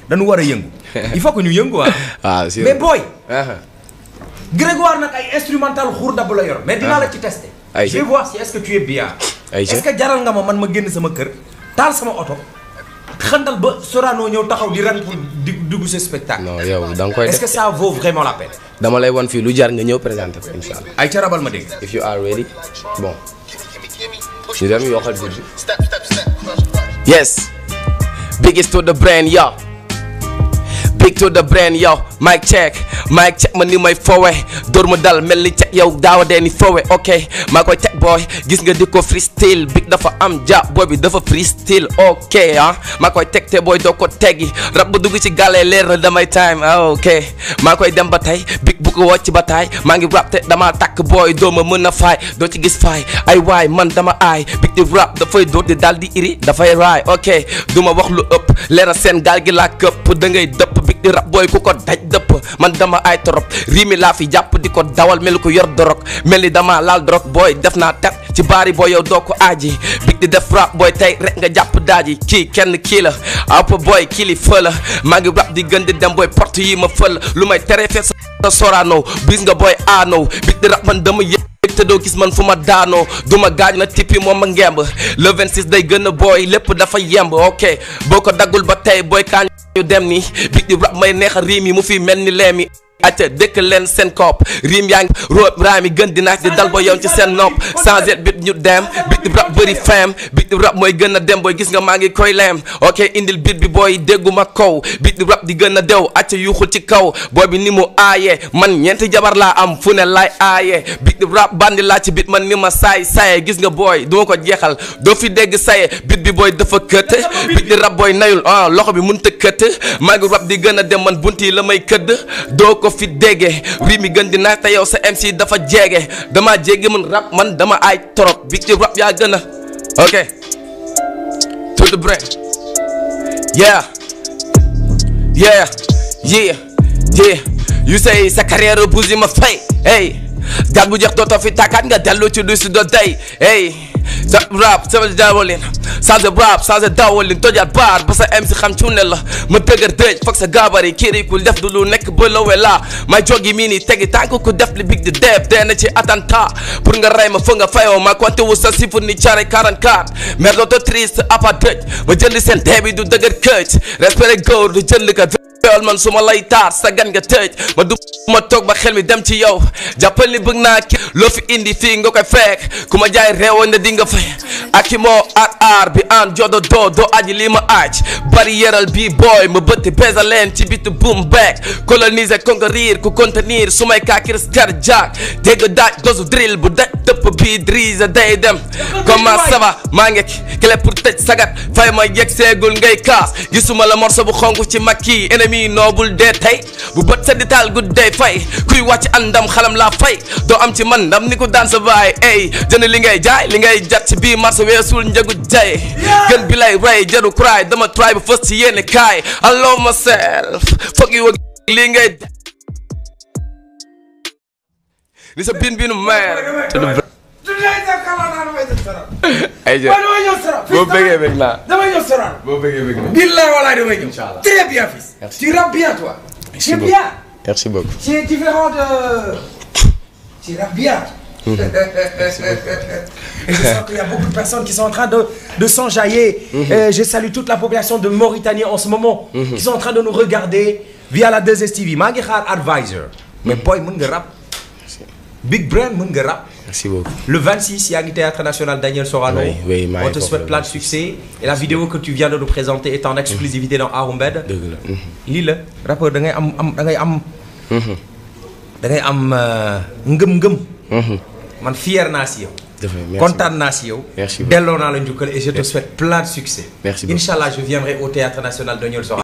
dañu war a yëngu. il faut que ñu yëngu ah. mais boy. Grégoire nag ay instrumental xuur dab la yor. mais dinaa la ci tester. je vais voir si est-ce que tu es bien. est-ce que jaral nga ma man ma génn sama kër taal sama oto. xandal ba Sorano ñëw taxaw di ren pour di dugg ce spectacle. non yow da nga koy def est-ce que ça vaut vraiment la peine. dama lay wan fii lu jar nga ñëw présenter ko incha allah. ay ca rabal ma dégg. if you are ready bon. ñu dem yokkal biir bi. yes. biggest to the brand yo. big to the brand yo. mic check ma ni may fowe door ma dal mel ni cek yow daawa dee ni fowe ok maa koy teg boy gis nga di ko freestyle big dafa am ja boy bi dafa freestyle ok maa koy teg te boy doo ko teggi rab bu dugg ci gàllee leer na damay time ok maa koy dem ba tey big bu ko wocc ba taay maa ngi rap te dama takk boy doo ma mën a faay doo ci gis faay ay waay man dama aay big di rap dafay door di dal di iri dafay raay ok du ma wax lu ëpp leer na seen gaal gi laa këpp da ngay dëpp big di rap boy ku ko daj dëpp man dama ay torop riimi laa fi jàpp di ko dawal mel ko yor dorog mel ni dama laal dorog booy def naa tet ci baari booy yow doo ko aaji big di def rap booy tey rek nga jàpp daaji kii kenn kii la app booy kii li fëla maa ngi rap di gën di dem booy porte yi ma fël lu may tere fee sa Sorano bis nga booy aano big di rap man dama yëg te doo gis man fu ma daanoo du ma gaañ na tippi moom ma ngemb le 26 day gën a booy lépp dafa yemb ok boo ko daggul ba tey booy kaañ ñu dem ni big di rap may neexa riim yi mu fi mel ni leemi acca dëkk leen seen kopp riim yaa ngi root raam yi gën di naaj di dal ba yow ci seen nopp changé bit ñu dem big di rap bëri fam big di rap mooy gën a dem booy gis nga maa ngi koy leem ok indil bit bi booy dégguma kaw big di rap di gën a dew acca yuuxul ci kaw booy bi ni mu aaye man ñeenti jabar laa am fu ne laay aaye big di rap bandi laa ci bit man ni ma saye gis nga booy duma ko jeexal doo fi dégg saye bit bi booy dafa kët big di rap booy nayul loxo bi mënut a kët maa ngi rap di gën a dem man bunt yi la may këdd doo ko fi déggee riim yi gën di naaj te yow sa MC dafa jeege dama jéegi man rap man dama ay torop big di rap yaa gën a ok to the brain yeah you say sa carrière busi ma fay hey gal bu jeex dootoo fi tàkkaat nga dellu ci du si do day hey sa rap sama dawalin sans rap sans dawalin tojaat baar ba sa MC xam ci ne la ma dëgër dëj foog sa gaabari kiri ku def du lu nekk ba lowe la may jogi mii nii tegi tànk ku def li big di def dee na ci attentat pour nga rey ma fa nga fayoo ma konte wu sa sifur ni carré 44 mer dooto triste apa dëj ma jënd seen dee bi du dëgër këcc respecté góor du jënd ka yool man su ma lay taar sa gan nga tëj ma du ma toog ba xel mi dem ci yow jàppal ni bëgg naa ki loo fi indi fii nga koy fekk ku ma jaay réewoon na di nga fay ak ki moo aar bi an jodo doo aji lii ma aaj bari yeral bii booy ma bëtti besa leen ci bitu boom back coloniser conquérir ku contenir su may kaakir skar jack dégg daaj dosu drill bu daj dëpp bii drise day dem comment ça va maa ngi clé pour tëj sagat fay ma yegg seegul ngay kaas gisuma la morceau bu xonk ci makki ennemi noobul dee tey bu bët sa ditaal gud day fay kuy wàcc andam xalam laa fay doo am ci man ndam ni ko daan sa baay ey jënd li ngay jaay li ngay jat ci bii marché weesul njëgu jay gën bi lay rey jaru cry dama try bu fës ci yéene kaay I love myself foog yi wag li ngay ni sa bin binu meer ay jë boo bëggee bëgg naa damay ñëw Sorano boo bëggee bëgg naa billahi wallahi damay ñëw très bien fils tu rappes bien toi merci beaucoup bien merci beaucoup c'est différent de tu rappes bien et je sens qu'il y a beaucoup de personnes qui sont en train de s'enjailler. Je salue toute la population de Mauritanie en ce moment qui sont en train de nous regarder via la 2STV maa ngi xaar advisor mais boy mën nga rap Big Brain mën nga rap. Merci beaucoup. Le 26 yaa ngi Théâtre National Daniel Sorano. Oui, on te souhaite plein de succès et la vidéo que tu viens de nous présenter est en exclusivité dans Arumbed. dëgg la. lii la rappeur da ngay am ngëm-ngëm. man fier naa si yow. kontaan naa si yow. merci beaucoup delloo naa la njukkal et je te souhaite plein de succès. merci beaucoup Inch'Allah je viendrai au Théâtre National Daniel Sorano.